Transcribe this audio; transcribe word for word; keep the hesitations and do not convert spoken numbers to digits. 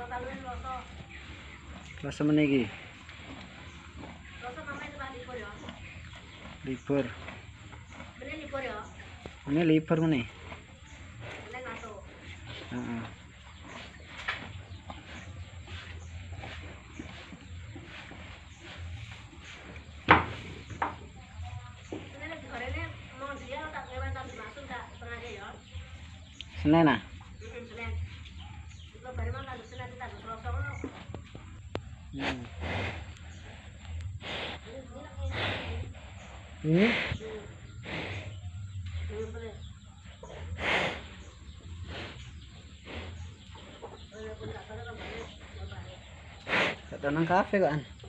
Rasa meniki. Rasa namanya Pak libur ya. Libur. Bener libur ya. Ini libur meneh. Bener masuk. Heeh. Bener gorene mau dia tak lewat tak masuk tak sengaja ya. Senin ah. Heeh, Senin. Itu bare mang tak Senin tak Selasa ngono. Hmm. Ini Kata nang kafe kan.